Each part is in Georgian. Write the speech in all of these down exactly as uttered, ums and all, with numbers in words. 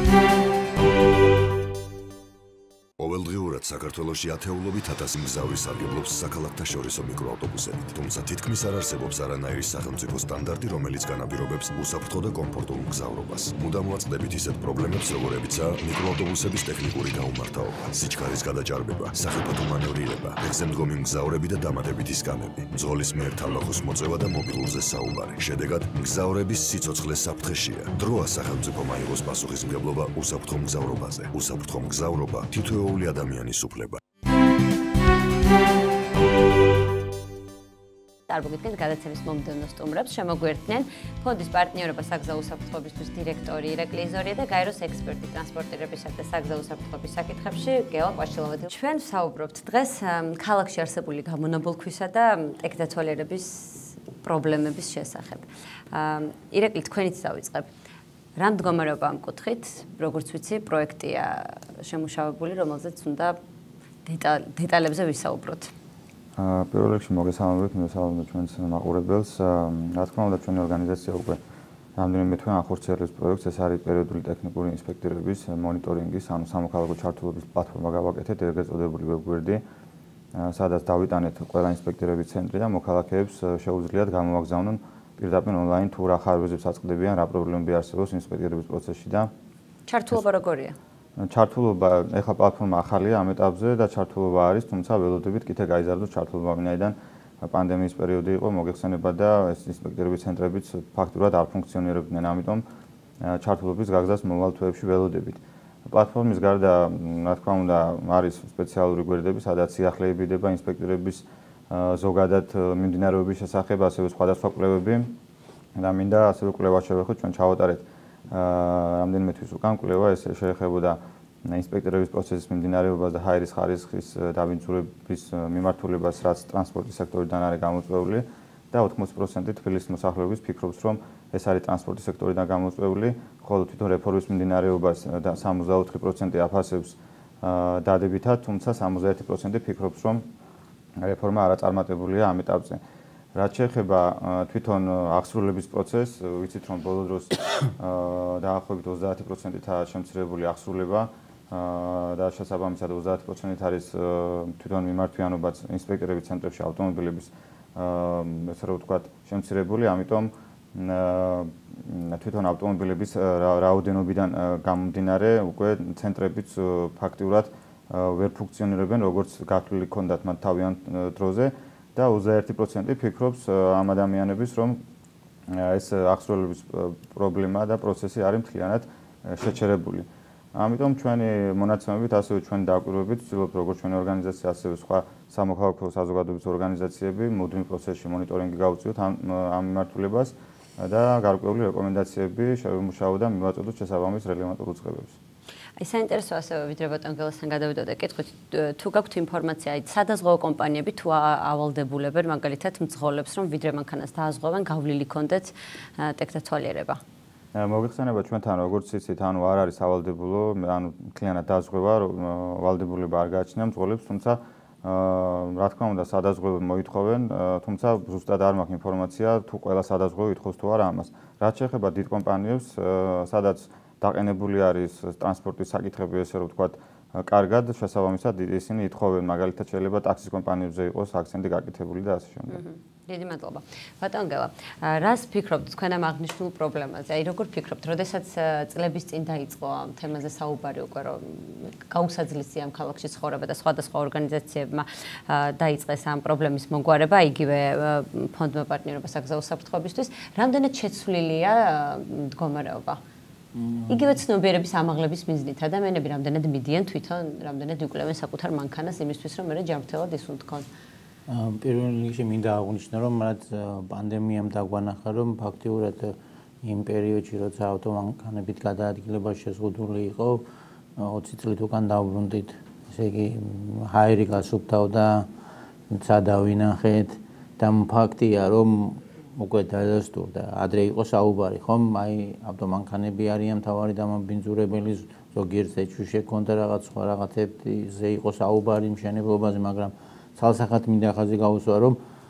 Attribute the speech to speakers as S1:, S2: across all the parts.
S1: ყოველდღიურად საქართველოში ათეულობით ათასი მგზავრი სარგებლობს საქალაქთაშორისო მიკროავტობუსებით, თუმცა თითქმის არ არსებობს არანაირი სახელმწიფო სტანდარტი, რომელიც განაპირობებს უსაფრთხო და კომფორტულ მგზავრობას. მუდამ ვაწყდებით ისეთ პრობლემებს, როგორებიცაა მიკროავტობუსების ტექნიკური გაუმართავობა, სიჩქარის გადაჭარბება, სახიფათო მანევრირება, ფეხზე მდგომი მგზავრები და დამატებითი სკამები, მძღოლის მიერ თავლახოს მოწევა და მობილურზე საუბარი. შედეგად, მგზავრების სიცოცხლე საფრთხეშია. დროა სახელმწიფო მაიღოს პასუხისმგებლობა უსაფრთხო მგზავრობაზე. უსაფრთხო მგზავრობა თითოეული ადამიანის უფლება.
S2: წარმოგიდგენთ გადაცემის მომდევნო სტუმრებს, შემოგვიერთდნენ ფონდის პარტნიორობა საგზაო უსაფრთხოებისთვის დირექტორი ირაკლი იზორია და გაეროს ექსპერტი ტრანსპორტირებისა და საგზაო უსაფრთხოების საკითხებში გელა ყვაშილოვაძე. ჩვენ ვსაუბრობთ დღეს ქალაქში არსებული გამონაბლოქვისა და ტექდათვალიერების პრობლემების შესახებ. ირაკლი, თქვენით დავიწყებ. რა მდგომარეობა ამ კუთხით, როგორც ვიცი, პროექტია შემუშავებული, რომელზეც უნდა დეტალებზე ვისაუბროთ.
S3: პირველ რიგში მოგესალმებით, მოგესალმებით ჩვენს მაყურებელს. რა თქმა უნდა, ჩვენი ორგანიზაცია უკვე რამდენიმე თვე ახორციელებს პროექტს, ეს არის პერიოდული ტექნიკური ინსპექტირების მონიტორინგის, ანუ სამოქალაქო ჩართულობის პლატფორმა გავაკეთეთ, ეგრეთ წოდებული ვებგვერდი, სადაც დავიტანეთ ყველა ინსპექტირების ცენტრი და მოქალაქეებს შეუძლიათ გამოვაგზავნონ პირდაპირ ონლაინ თუ რა ხარვეზებს აწყდებიან, რა პრობლემები არსებობს ინსპექტირების პროცესში და
S2: ჩართულობა როგორია?
S3: ჩართულობა, ეხლა პლატფორმა ახალია ამ ეტაპზე და ჩართულობა არის, თუმცა ველოდებით კიდე გაიზარდოს ჩართულობა, ვინაიდან პანდემიის პერიოდი იყო, მოგეხსენება და ეს ინსპექტირების ცენტრებიც ფაქტურად არ ფუნქციონირებდნენ, ამიტომ ჩართულობის გაგზას მომავალ თვეებში ველოდებით. პლატფორმის გარდა, რა თქმა უნდა, არის სპეციალური გვერდები, სადაც სიახლეებიდება ინსპექტირების ზოგადად მიმდინარეობის შესახებ, ასევე სხვადასხვა კვლევები და მინდა ასევე კვლევა შევეხოთ, ჩვენ ჩავატარეთ რამდენიმე თვის უკან კვლევა, ეს შეეხებოდა ინსპექტირების პროცესის მიმდინარეობას და ჰაერის ხარისხის დაბინძურების მიმართულებას, რაც ტრანსპორტის სექტორიდან არის გამოწვეული და ოთხმოცი პროცენტი თბილისის მოსახლეობის ფიქრობს, რომ ეს არის ტრანსპორტის სექტორიდან გამოწვეული, ხოლო თვითონ რეფორმის მიმდინარეობას და სამოცდაოთხი პროცენტი აფასებს დადებითად, თუმცა სამოცდაერთი პროცენტი ფიქრობს, რომ რეფორმა არაწარმატებულია ამ ეტაპზე. რაც შეეხება თვითონ აღსრულების პროცესს, ვიცით რომ ბოლო დროს დაახლოებით ოცდაათი პროცენტითაა შემცირებული აღსრულება და შესაბამისად ოცდაათი პროცენტით არის თვითონ მიმართვიანობაც ინსპექტორების ცენტრებში ავტომობილების ესე რომ ვთქვათ შემცირებული, ამიტომ თვითონ ავტომობილების რაოდენობიდან გამომდინარე უკვე ცენტრებიც ფაქტიურად ვერ ფუნქციონირებენ, როგორც გათვლილი ჰქონდათ მათ თავიანთ დროზე და ოცდაერთი პროცენტი ფიქრობს ამ ადამიანების, რომ ეს აღსრულების პრობლემა და პროცესი არის მთლიანად შეჩერებული. ამიტომ ჩვენი მონაცემებით, ასევე ჩვენი დაკვირვებით ვცდილობთ, როგორც ჩვენი ორგანიზაცია, ასევე სხვა სამოქალაქო საზოგადოების ორგანიზაციები მუდმივ პროცესში მონიტორინგი გავუწიოთ ამ მიმართულებას და გარკვეული რეკომენდაციები შევიმუშაოთ და მივაწოდოთ შესაბამის რელევანტურ უწყებებს.
S2: აი საინტერესო ასევე ვიდრე ბატონ გელასთან გადავიდოდე კითხვით, თუ გაქვთ ინფორმაცია, აი სადაზღვევო კომპანიები თუ ავალდებულებენ მაგალითად მძღოლებს, რომ ვიდრე მანქანას დააზღვევენ, გავლილი კონდეთ ტექდათვალიერება.
S3: მოგეხსენება ჩვენთან, როგორც იცით, ანუ არ არის ავალდებულო, ანუ მთლიანად დაზღვევა, ვალდებულება არ გააჩნია მძღოლებს, თუმცა რა თქმა უნდა, სადაზღვევო მოითხოვენ, თუმცა ზუსტად არ მაქვს ინფორმაცია, თუ ყველა სადაზღვევო ითხოვს თუ არა ამას. რაც შეეხება დიდ კომპანიებს, სადაც დაყენებული არის ტრანსპორტის საკითხები, ესე რომ ვთქვათ, კარგად, შესაბამისად ისინი ითხოვენ, მაგალითად შეიძლება ტაქსის კომპანიებზე იყოს აქცენტი გაკეთებული და ასე შემდეგ.
S2: დიდი მადლობა. ბატონ გელა, რას ფიქრობთ თქვენ ამ აღნიშნულ პრობლემაზე? აი როგორ ფიქრობთ, როდესაც წლების წინ დაიწყო ამ თემაზე საუბარი უკვე, რომ გაუსაძლისია ამ ქალაქში ცხოვრება და სხვადასხვა ორგანიზაციებმა დაიწყეს ამ პრობლემის მოგვარება, იგივე ფონდმა პარტნიორობა საგზაო უსაფრთხოებისთვის, რამდენად შეცვლილია მდგომარეობა? იგივე ცნობიერების ამაღლების მიზნით ადამიანები რამდენად მიდიან თვითონ, რამდენად იკლევენ საკუთარ მანქანას იმისთვის, რომ მერე ჯანმრთელად ისუნთქონ.
S4: პირველ რიგში მინდა აღვნიშნო, რომ რაც პანდემიამ დაგვანახა, რომ ფაქტიურად იმ პერიოდში, როცა ავტომანქანებით გადაადგილება შეზღუდული იყო, ოცი წლით უკან დავბრუნდით. ესე იგი, ჰაერი გასუფთავდა, ცადა ვინახეთ და ფაქტია, რომ უკვე დადასტურდა. ადრე იყო საუბარი, ხომ? აი ავტომანქანები არიან მთავარი დამაბინძურებელი, ზოგიერთ ეჭვში შექონდა რაღაც სხვა რაღაცებზე იყო საუბარი მშენებლობაზე, მაგრამ ცალსახად მინდა ხაზი გაუსვა, რომ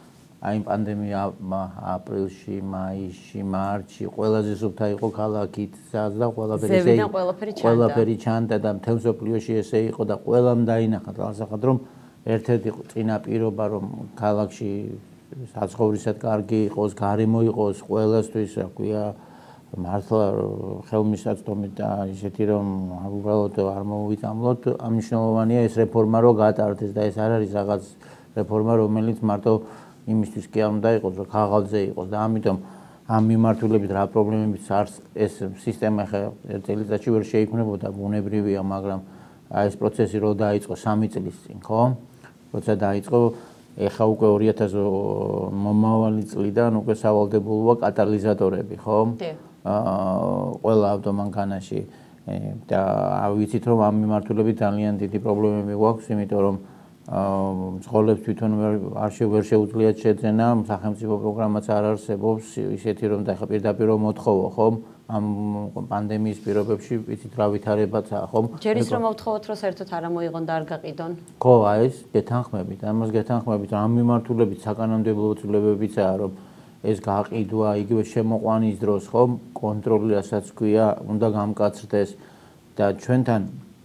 S4: აი პანდემია აპრილში, მაისში, მარტში ყველაზე სუფთა იყო ქალაქით, სადაც და ყველაფერი ესე ყველაფერი ჩანდა და მთელ მსოფლიოში ესე იყო და ყველამ დაინახა თვალსაჩინო რომ ერთ-ერთი წინა პირობა რომ ქალაქში საცხოვრისად კარგი იყოს, გარემო იყოს ყველასთვის, რა ქვია, მართლა ხელმისაწვდომი და ისეთი რომ უბრალოდ არ მოვიწამლოთ, მნიშვნელოვანია ეს რეფორმა რო გატარდეს და ეს არ არის რაღაც რეფორმა, რომელიც მარტო იმისთვის კი არ უნდა იყოს, რომ ხაღალზე იყოს და ამიტომ ამ მიმართულებით რა პრობლემებიც არის ეს სისტემა ხა ერთ წელიწადში ვერ შეიქმნებოდა, ბუნებრივია, მაგრამ აი ეს პროცესი რო დაიწყო სამი წლის წინ, ხო? როცა დაიწყო ეხა უკვე ორი ათასი მომავალი წლიდან უკვე სავალდებულოა კატალიზატორები, ხო? აა ყველა ავტომანქანაში და ვიცით რომ ამ მიმართულებით ძალიან დიდი პრობლემები გვაქვს, იმიტომ რომ მსხოლებს თვითონ არ შეუძლიათ შეძენა, სახელმწიფო პროგრამაც არ არსებობს, ისეთი რომ და ხა პირდაპირ მოთხოვო, ხო? ამ პანდემიის პირობებში ვიცით რა ვითარებაცაა, ხო?
S2: ჯერ ის რომ მოვთხოვოთ, რომ საერთოდ არ მოიღონ და არ გაყიდონ.
S4: ხო, აი ეს გეთანხმებით, ამას გეთანხმებით, ამ მიმართულებით საკანონმდებლო ცვლილებებიცაა, რომ ეს გაყიდვა, იგივე შემოყვანის დროს, ხო, კონტროლი რასაც ქვია, უნდა გამკაცრდეს და ჩვენთან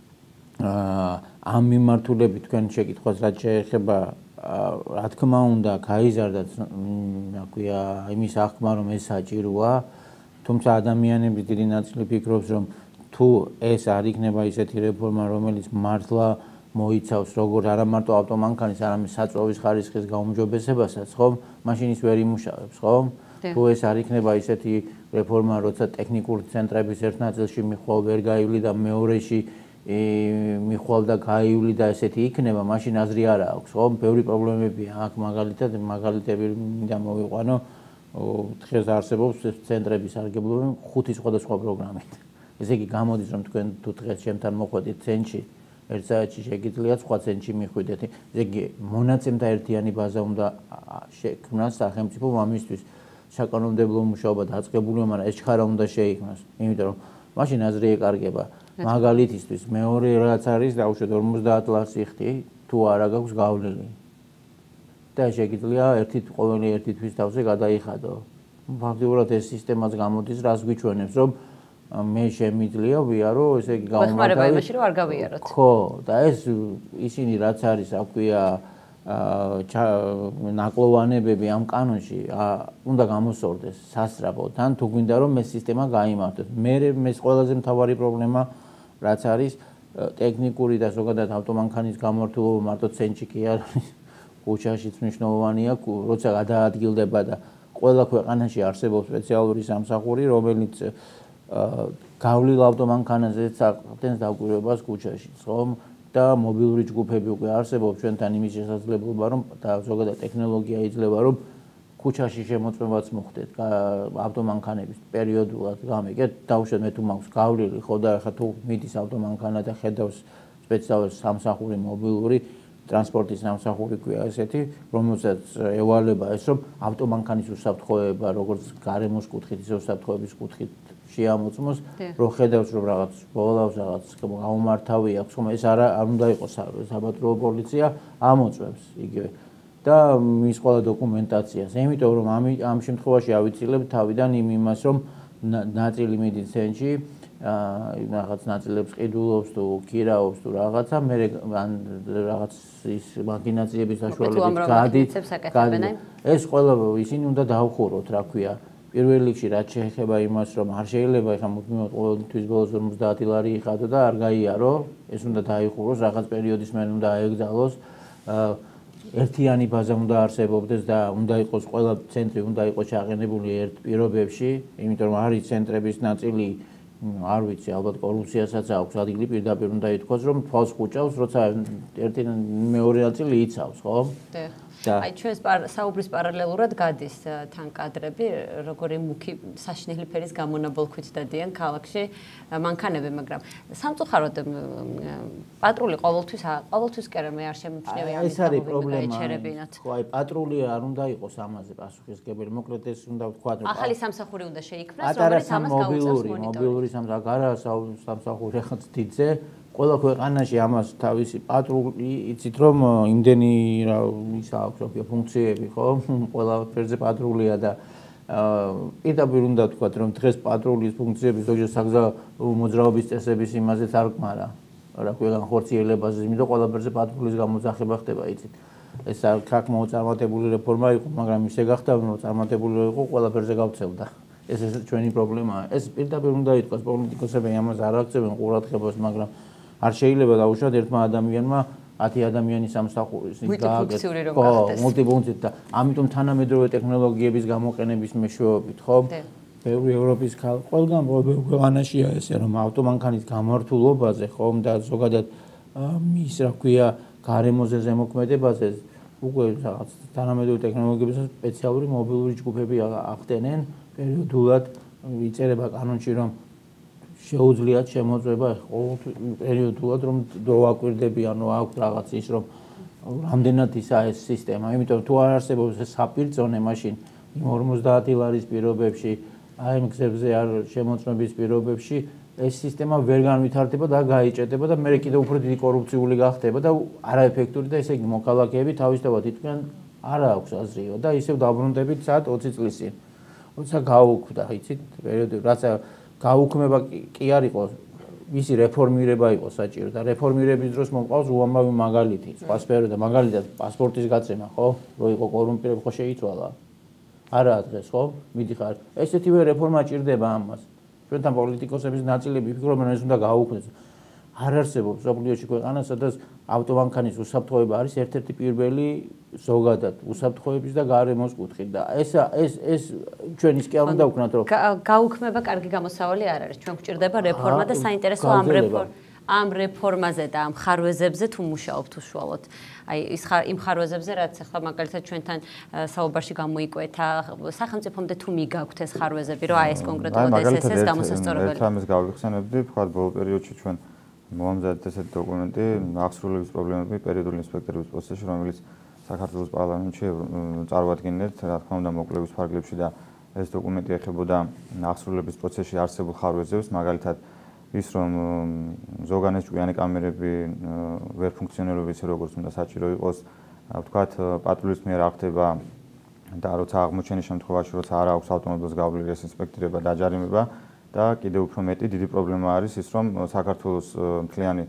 S4: ამ მიმართულებით თქვენ შეკითხვას რაც შეეხება, რა თქმა უნდა, გაიზარდა, რა ქვია, იმის აღქმა, რომ ეს საჭიროა, თუმცა ადამიანების დიდი ნაწილი ფიქრობს, რომ თუ ეს არ იქნება ისეთი რეფორმა, რომელიც მართლა მოიცავს როგორც არა მარტო ავტომანქანის, არამედ საწვავის ხარისხის გაუმჯობესებასაც, ხო? მაშინ ის ვერ იმუშავებს, ხო? თუ ეს არ იქნება ისეთი რეფორმა, როცა ტექნიკური ცენტრების ერთ ნაწილში მიხვალ ვერ გაივლი და მეორეში მიხვალ და გაივლი და ესეთი იქნება, მაშინ აზრი არ აქვს, ხო? ბევრი პრობლემებია აქ, მაგალითად, მაგალითები მინდა მოვიყვანო, დღეს არსებობს ცენტრების სარგებლობები ხუთი სხვადასხვა პროგრამით. ესე იგი გამოდის, რომ თქვენ თუ დღეს ჩემთან მოხვედით ცენტრში, ერთ საათში შეგიძლიათ სხვა ცენტრში მიხვიდეთ. ესე იგი მონაცემთა ერთიანი ბაზა უნდა შექმნას სახელმწიფომ ამისთვის საკანონმდებლო მუშაობა დაწყებულია, მაგრამ ეს ჩხარა უნდა შეიქმნას, იმიტომ რომ მაშინ აზრი ეკარგება. მაგალითისთვის მეორე რაც არის დაუშვათ ორმოცდაათ ლარს იხდი, თუ არა გაქვს გავლილი. და შეგიძლია ერთი ყოველი ერთი თვის თავზე გადაიხადო. ფაქტიურად ეს სისტემაც გამოდის, რას გვიჩვენებს, რომ მე შემიძლია ვიარო, ესე იგი
S2: გამომართავი. ხმარება იმაში რომ არ გავიაროთ.
S4: ხო, და ეს ისინი რაც არის, რა ქვია, ნაკლოვანებები ამ კანონში უნდა გამოსორდეს სასწრაფოდ, ან თუ გვინდა რომ ეს სისტემა გაიმართოს. მე ეს ყველაზე მთავარი პრობლემა რაც არის ტექნიკური და ზოგადად ავტომანქანის გამართულობა მარტო ცენტრში კი არ არის. ქუჩაშიც მნიშვნელოვანია, როცა გადაადგილდება და ყველა ქვეყანაში არსებობს სპეციალური სამსახური, რომელიც გავლილ ავტომანქანაზე წაყდენს დაკვირვებას ქუჩაშიც, ხო? და მობილური ჯგუფები უკვე არსებობს ჩვენთან იმის შესაძლებლობა, რომ და ზოგადად ტექნოლოგია იძლევა, რომ ქუჩაში შემოწმებაც მოხდეთ ავტომანქანების პერიოდულად გამიგეთ, დაუშვათ მე თუ მაქვს გავლილი, ხო და ხა თუ მიდის ავტომანქანა და ხედავს სპეციალური სამსახური მობილური ტრანსპორტის სამსახური ქვია ესეთი, რომელსაც ევალება ეს, რომ ავტომანქანის უსაფრთხოება, როგორც გარემოს კუთხით, ისე უსაფრთხოების კუთხით შეამოწმოს, რომ ხედავს, რომ რაღაც ბოლავს, რაღაც გაუმართავი აქვს, ხომ ეს არ არ უნდა იყოს საპატრიარქოს პოლიცია ამოწმებს იგივე. და მის ყველა დოკუმენტაციას. იმიტომ რომ ამ ამ შემთხვევაში ავიცილებ თავიდან იმ იმას, რომ ნაწილი მიდის ცენტრში, რაღაც ნაწილებს ყიდულობს თუ ქირაობს თუ რაღაცა, მე რაღაც ის მაქინაციების საშუალებით გადით. ეს ყველა ისინი უნდა დავხუროთ, რა ქვია. პირველ რიგში რაც შეეხება იმას, რომ არ შეიძლება ეხლა მუდმივად ყოველთვის ბოლოს ორმოცდაათი ლარი იხადო და არ გაიარო, ეს უნდა დაიხუროს, რაღაც პერიოდის მერე უნდა აეგზალოს. ერთიანი ბაზა უნდა არსებობდეს და უნდა იყოს ყველა ცენტრი უნდა იყოს ჩაყენებული ერთ პირობებში, იმიტომ რომ არის ცენტრების ნაწილი არ ვიცი, ალბათ კორუფციასაც აქვს ადგილი, პირდაპირ უნდა ითქვას, რომ თვალს ხუჭავს, როცა ერთი მეორე ნაწილი იცავს, ხო?
S2: და აი ჩვენს საუბრის პარალელურად გადის თან კადრები, როგორი მუქი საშინელი ფერის გამონაბლოქვით დადიან ქალაქში მანქანები, მაგრამ სამწუხაროდ პატრული ყოველთვის ყოველთვის კი არა მე არ შემჩნევია
S4: ამის პრობლემა. ხო, აი პატრული არ უნდა იყოს ამაზე პასუხისმგებელი, მოკლედ ეს უნდა ვთქვა, რომ
S2: ახალი სამსახური უნდა შეიქმნას, რომელიც ამას გაუწევს მონიტორინგს.
S4: მობილური სამსახური, არა სამსახური რაღაც დიდზე, ყველა ქვეყანაში ამას თავისი პატრული იცით რომ იმდენი რა ისა აქვს რა ფუნქციები ხო ყველა ფერზე პატრულია და პირდაპირ უნდა ვთქვათ რომ დღეს პატრულის ფუნქციები ზოგიერთ საგზაო მოძრაობის წესების იმაზეც არ გმარა რა ყველგან ხორციელებაზე იმიტომ ყველა ფერზე პატრულის გამოძახება ხდება იცით ეს არ ქაქ მოწარმოებული რეფორმა იყო მაგრამ ისე გახდა რომ წარმატებული იყო ყველა ფერზე გავცელდა ეს ეს ჩვენი პრობლემაა ეს პირდაპირ უნდა ითქვას პოლიტიკოსები ამას არ აქცევენ ყურადღებას მაგრამ არ შეიძლება დაუშვათ ერთმა ადამიანმა ათი ადამიანის სამსახურის
S2: მულტიფუნქციური რომ გახდეს.
S4: ხო, მულტიფუნქციური და ამიტომ თანამედროვე ტექნოლოგიების გამოყენების მეშვეობით, ხო? ბევრი ევროპის ყველგან ქვეყანაშია ესე რომ ავტომანქანის გამართულობაზე, ხო, და ზოგადად ის რა ქვია გარემოზე ზემოქმედებაზე უკვე რაღაც თანამედროვე ტექნოლოგიების სპეციალური მობილური ჯგუფები ახდენენ პერიოდულად იწერება კანონში რომ შეუძლიათ შემოწმება ყოველ პერიოდულად რომ დრო აკვირდები ანუ აქვს რაღაც ის რომ რამდენად ისა ეს სისტემა იმიტომ თუ არ არსებობს ეს საპირწონე მაშინ იმ ორმოცდაათი ლარის პირობებში აი იმ გზებზე არ შემოწმების პირობებში ეს სისტემა ვერ განვითარდება და გაიჭედება და მე კიდევ უფრო დიდი კორუფციული გახდება და არაეფექტური და ესე იგი მოქალაქეები თავისთავად იტყვიან არა აქვს აზრიო და ისევ დაბრუნდებით საათ ოცი წლის წინ როცა გაუქმდა იცით პერიოდი რაცა გაუქმება კი არ იყო მისი რეფორმირება იყო საჭირო და რეფორმირების დროს მომყავს უამრავი მაგალითი სხვა სფეროდა მაგალითად პასპორტის გაცემა ხო რო იყო კორუმპირება ხო შეიცვალა არაა დღეს ხო მიდიხარ ესეთივე რეფორმა ჭირდება ამას ჩვენთან პოლიტიკოსების ნაწილები ფიქრობენ ეს უნდა გაუქმდეს არ არსებობს სოფლიოში ქვეყანა სადაც ავტომანქანის უსაფრთხოება არის ერთ-ერთი პირველი ზოგადად უსაფრთხოების და გარემოს კუთხით და ეს ეს ეს ჩვენ ისე არ უნდა ვქნათ რომ
S2: გაუქმება კარგი გამოსავალი არ არის ჩვენ გვჭირდება რეფორმა და საინტერესო ამ რეფორმა ამ რეფორმაზე და ამ ხარვეზებზე თუ მუშაობთ უშუალოდ აი ის იმ ხარვეზებზე რაც ახლა მაგალითად ჩვენთან საუბარში გამოიკვეთა სახელმწიფომდე თუ მიგაქვთ ეს ხარვეზები რომ აი ეს კონკრეტულად ეს ეს გამოსასწორებელი
S3: ერთ ამას გავიხსენებდი ვთქვათ ბოლო პერიოდში ჩვენ მომზადეთ ესეთი დოკუმენტი აღსრულების პრობლემები პერიოდული ინსპექტორების პროცესში რომელიც საქართველოს პარლამენტში წარვადგენთ რა თქმა უნდა მოკლევის ფარგლებში და ეს დოკუმენტი ეხებოდა აღსრულების პროცესში არსებულ ხარვეზებს მაგალითად ის რომ ზოგანეს ჭკვიანი კამერები ვერ ფუნქციონირებს როგორც უნდა საჭირო იყოს ვთქვათ პატრულის მიერ არ ხდება და როცა აღმოჩენის შემთხვევაში როცა არ აქვს ავტომობილს გავლილი ეს ინსპექტირება დაჯარიმება და კიდევ უფრო მეტი დიდი პრობლემა არის ის რომ საქართველოს მთლიანი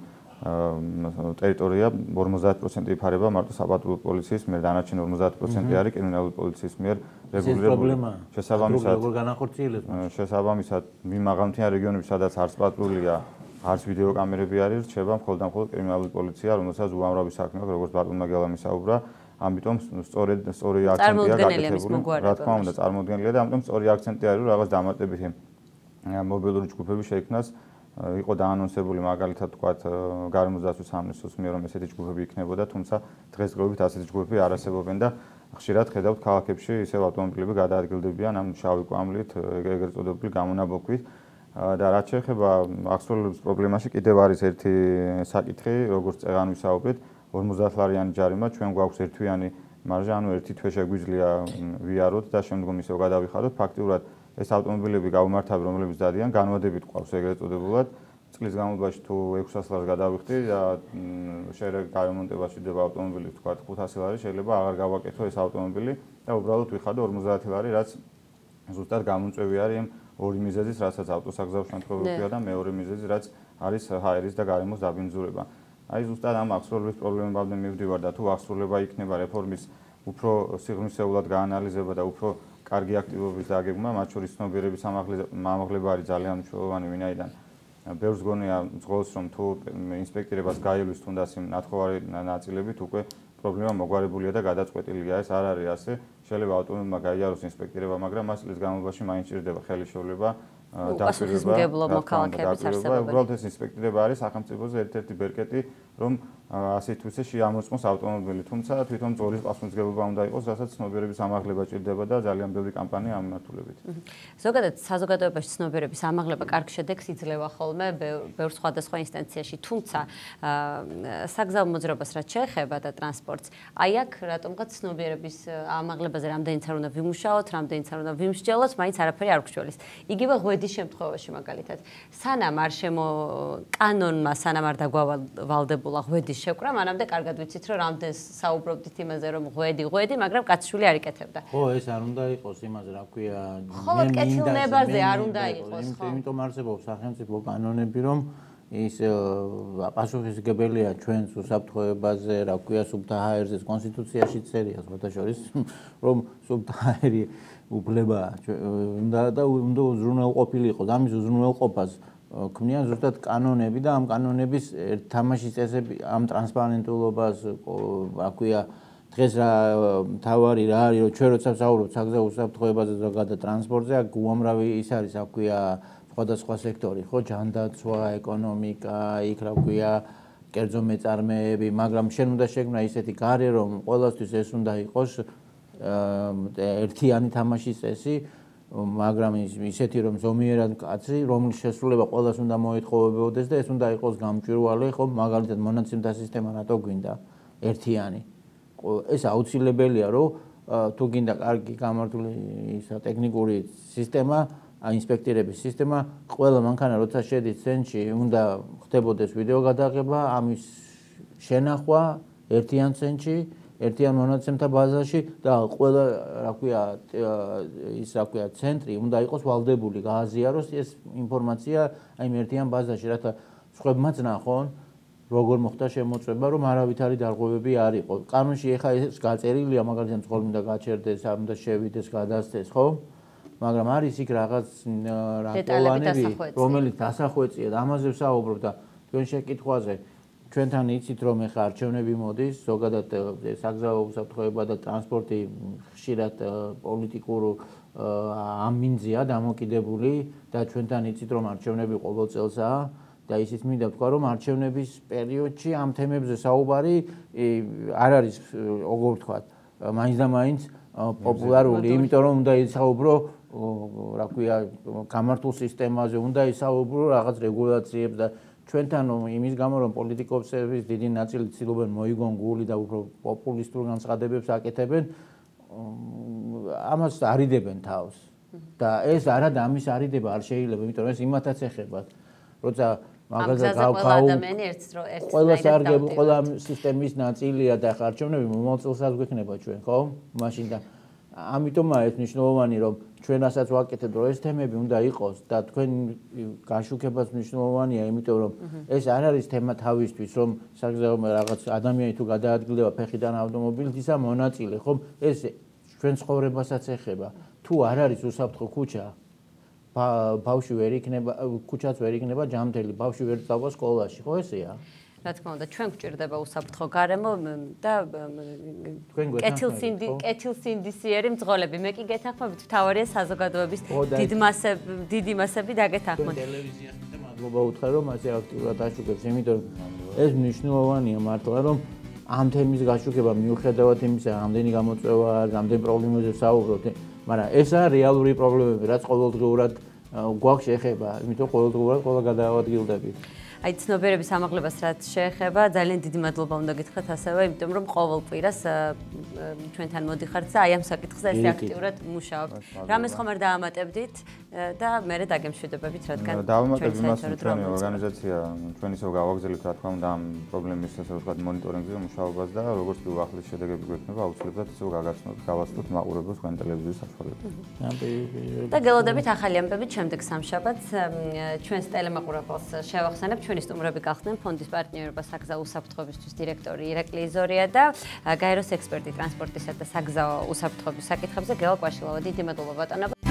S3: ტერიტორია ორმოცდაათი პროცენტი იფარება მარტო საპატრულო პოლიციის მიერ დანარჩენი ორმოცდაათი პროცენტი არის კრიმინალური პოლიციის მიერ რეგულირებული შესაბამისად
S4: როგორ განახორციელებს
S3: შესაბამისად მიმაღალმთიან რეგიონებში სადაც არც პატრულია არც ვიდეო კამერები არის რჩება მხოლოდ და მხოლოდ კრიმინალური პოლიცია რომელსაც უამრავი საქმე აქვს როგორც ბატონმა გელამ ისაუბრა ამიტომ სწორედ სწორი აქცენტია გაკეთებული რა თქმა უნდა წარმოუდგენელია და ამიტომ სწორი აქცენტი არის რომ რაღაც დამატებითი მობილური ჯგუფები შეიქმნას იყო დაანონსებული მაგალითად თქვათ გარემოს დაცვის სამინისტროს მიერ რომ ესეთი ჯგუფები იქნებოდა თუმცა დღესდღეობით ასეთი ჯგუფები არ არსებობენ და ხშირად ხედავთ ქალაქებში ისევ ავტომობილები გადაადგილდებიან ამ შავი კვამლით ეგრეთ წოდებული გამონაბლოქვით და რაც შეეხება აღსრულების პრობლემაში კიდევ არის ერთი საკითხი როგორც წეგან ვისაუბრეთ ორმოცდაათი ლარიანი ჯარიმა ჩვენ გვაქვს ერთვიანი მარჟა ანუ ერთი თვე შეგვიძლია ვიაროთ და შემდგომ ისევ გადავიხადოთ ფაქტიურად ეს ავტომობილები გაუმართავი რომლებიც დადიან განვადებით ყავს ეგრეთ წოდებულად წლის განმავლობაში თუ ექვსას ლარს გადავიხდი და შეიძლება გარემონტებაში დება ავტომობილი თქვა ხუთასი ლარი შეიძლება აღარ გავაკეთო ეს ავტომობილი და უბრალოდ ვიხადო ორმოცდაათი ლარი რაც ზუსტად გამომწვევი არის იმ ორი მიზეზის რასაც ავტოსაგზაო შემთხვევებია და მეორე მიზეზი რაც არის ჰაერის და გარემოს დაბინძურება აი ზუსტად ამ აღსრულების პრობლემებამდე მივდივარ და თუ აღსრულება იქნება რეფორმის უფრო სიღრმისეულად გაანალიზება და უფრო კარგი აქტივობის დაგეგმა, მათ შორის ცნობიერების ამაღლება არის ძალიან მნიშვნელოვანი, ვინაიდან ბევრს გონია მძღოლს რომ თუ ინსპექტირებას გაივლვის თუნდაც იმ ნათხოვარი ნაწილებით უკვე პრობლემა მოგვარებულია და გადაწყვეტილია ეს არ არის ასე შეიძლება ავტომობილმა გაიაროს ინსპექტირება მაგრამ მას წლის განმავლობაში მაინც ჭირდება ხელისშეულება
S2: დაპირება მოქალაქეების არსებობა
S3: უბრალოდ ეს ინსპექტირება არის სახელმწიფოზე ერთ-ერთი ბერკეტი რომ ასე თუ ისე შეამოწმოს ავტომობილი, თუმცა თვითონ წორის პასუხისმგებლობა უნდა იყოს, რასაც ცნობიერების ამაღლება ჭირდება და ძალიან ბევრი კამპანია ამ მიმართულებით.
S2: ზოგადად საზოგადოებაში ცნობიერების ამაღლება კარგ შედეგს იძლევა ხოლმე ბევრ სხვადასხვა ინსტანციაში, თუმცა საგზაო მოძრაობას რაც შეეხება და ტრანსპორტს, აი აქ რატომღაც ცნობიერების ამაღლებაზე რამდენიც არ უნდა ვიმუშაოთ, რამდენიც არ უნდა ვიმსჯელოთ, მაინც არაფერი არ გვშველის. იგივე ღვედის შემთხვევაში მაგალითად, სანამ არ შემო კანონმა სანამ არ დაგვავალდებულა ღვედის შეკვრა, მანამდე კარგად ვიცით, რომ რამდენს საუბრობდით იმაზე, რომ ღვედი, ღვედი, მაგრამ კაცშვილი არ იკეთებდა.
S4: ხო, ეს არ უნდა იყოს იმაზე, რა ქვია,
S2: ხოლო კეთილნებაზე არ უნდა იყოს, ხო.
S4: იმიტომ არსებობს სახელმწიფო კანონები, რომ ის პასუხისმგებელია ჩვენს უსაფრთხოებაზე, რა ქვია, სუფთა ჰაერზე კონსტიტუციაში წერია, სხვათა შორის, რომ სუფთა ჰაერი უფლება უნდა და უნდა უზრუნველყოფილიყო. ამის უზრუნველყოფას ქმნიან ზუსტად კანონები და ამ კანონების თამაშის წესები ამ ტრანსპარენტულობას, რა ქვია, დღეს რა თავარი რა არის, რომ ჩვენ როცა ვსაუბრობთ საგზაო უსაფრთხოებაზე ზოგადად ტრანსპორტზე, აქ უამრავი ის არის, რა ქვია, სხვადასხვა სექტორი, ხო, ჯანდაცვა, ეკონომიკა, იქ რა ქვია, კერძო მეწარმეები, მაგრამ შენ უნდა შეგნა ისეთი გარე, რომ ყველასთვის ეს უნდა იყოს ერთიანი თამაშის წესი, მაგრამ ისეთი რომ ზომიერად კაცი, რომლის შესრულება ყველას უნდა მოეთხოვებოდეს და ეს უნდა იყოს გამჭვირვალე, ხო, მაგალითად მონაცემთა სისტემა რატო გვინდა ერთიანი. ეს აუცილებელია, რომ თუ გინდა კარგი გამართული ისა ტექნიკური სისტემა, ინსპექტირების სისტემა, ყველა მანქანა როცა შედის ცენტრში, უნდა ხდებოდეს ვიდეო გადაღება, ამის შენახვა ერთიან ცენტრში, ერთიან მონაცემთა ბაზაში და ყველა, რა ქვია, ის რა ქვია, ცენტრი უნდა იყოს ვალდებული, გააზიაროს ეს ინფორმაცია აი ერთიან ბაზაში, რათა სხვებმაც ნახონ, როგორ მოხდა შემოწმება, რომ არავითარი დარღვევები არ იყო. კანონში ეხა ეს გაწერილია, მაგალითად, მძღოლი უნდა გაჩერდეს, უნდა შევიდეს, გადასცეს, ხო? მაგრამ არის იქ რაღაც რატოვანები, რომელიც დასახვეწია და ამაზე ვსაუბრობ და თქვენ შეკითხვაზე ჩვენთან იცით რომ ეხა არჩევნები მოდის, ზოგადად საგზაო უსაფრთხოება და ტრანსპორტი ხშირად პოლიტიკურ ამინძია დამოკიდებული და ჩვენთან იცით რომ არჩევნები ყოველ წელსაა და ისიც მინდა ვთქვა რომ არჩევნების პერიოდში ამ თემებზე საუბარი არ არის, როგორ ვთქვათ, მაინც და მაინც პოპულარული, იმიტომ რომ უნდა ისაუბრო, რა ქვია, გამართულ სისტემაზე, უნდა ისაუბრო რაღაც რეგულაციებს და ჩვენთან იმის გამო რომ პოლიტიკოსების დიდი ნაწილი ცდილობენ მოიგონ გული და უფრო პოპულისტურ განცხადებებს აკეთებენ, ამას არიდებენ თავს. და ეს არადა ამის არიდება არ შეიძლება, იმიტომ რომ ეს იმათაც ეხებათ. როცა მაგაზე ყველა სარგებლო, ყველა სისტემის ნაწილია და არჩევნები მომავალ წელსაც გვექნება ჩვენ, ხო? მაშინ და ამიტომაა ეს მნიშვნელოვანი, რომ ჩვენასაც ვაკეთებთ, რომ ეს თემები უნდა იყოს და თქვენ გაშუქებაც მნიშვნელოვანია, იმიტომ რომ ეს არ არის თემა თავისთვის, რომ საგზაო რაღაც ადამიანი თუ გადაადგილდება ფეხიდან ავტომობილით, ისა მონაწილე, ხომ? ეს ჩვენ ცხოვრებასაც ეხება. თუ არ არის უსაფრთხო ქუჩა, ბავშვი ვერ იქნება, ქუჩაც ვერ იქნება ჯამთელი, ბავშვი ვერ წავა სკოლაში, ხო ესეა?
S2: რა თქმა უნდა, ჩვენ გვჭირდება უსაფრთხო გარემო და კეთილსინდისიერი მძღოლები. მე კი გეთანხმებით, მთავარია საზოგადოების დიდი მასები დაგეთანხმოთ.
S4: ტელევიზიას და მადლობა უთხრა, რომ ასე აქტიურად აშუქებს, იმიტომ რომ ეს მნიშვნელოვანია მართლა, რომ ამ თემის გაშუქება მიუხედავად იმისა, რამდენი გამოწვევა, რამდენი პრობლემებზე საუბრობთ, მაგრამ ესაა რეალური პრობლემები, რაც ყოველდღიურად გვაქვს ეხება, იმიტომ ყოველდღიურად ყველა გადაავადგილდებით.
S2: აი ცნობიერების ამაღლებას რაც შეეხება, ძალიან დიდი მადლობა უნდა გითხრათ ასევე, იმიტომ რომ ყოველ კვირას ჩვენთან მოდიხართ და აი ამ საკითხზე ესე აქტიურად მუშაობთ. რამეს ხომ არ დაამატებდით და მერე დაგემშვიდობებით, რადგან
S3: დავამატებ იმას, რომ ჩვენი ორგანიზაცია ჩვენ ისევ გავაგრძელებთ, რა თქმა უნდა, ამ პრობლემის ასე ვთქვათ მონიტორინგზე მუშაობას და როგორც კი უახლეს შედეგები გვექნება, აუცილებლად ისევ გაგაცნობთ, გავაცნობთ მაყურებელს თქვენ ტელევიზიის საშუალებით.
S2: და გელოდებით ახალი ამბებით შემდეგ სამშაბათს ჩვენს ტელემაყურებელს შევახსენებთ. ჩვენი სტუმრები გახდნენ ფონდის პარტნიორობა საგზაო უსაფრთხოებისთვის დირექტორი ირაკლი იზორია და გაეროს ექსპერტი ტრანსპორტისა და საგზაო უსაფრთხოების საკითხებზე გელა კვაშილავა. დიდი მადლობა ბატონო.